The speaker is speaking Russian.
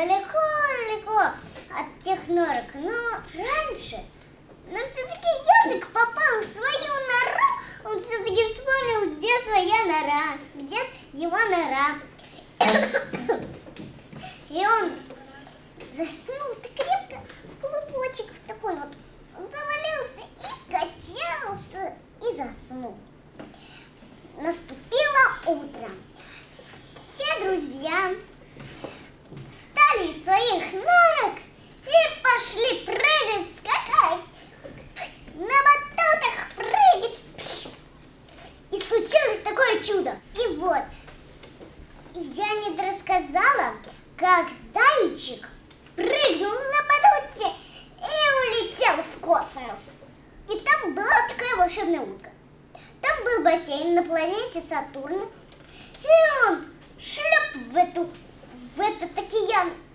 далеко-далеко от тех норок. Но раньше, все-таки ежик попал в свою нору. Он все-таки вспомнил, где своя нора, где его нора. И он заснул так крепко в клубочек, в такой вот, завалился и качался, и заснул. Наступило утро. Все друзья встали из своих норок и пошли прыгать, скакать, на батутах прыгать. И случилось такое чудо. И вот, я не рассказала, как зайчик прыгнул на батуте и улетел в космос. И там была такая волшебная утка. Там был бассейн на планете Сатурн. И он шлеп в этот океан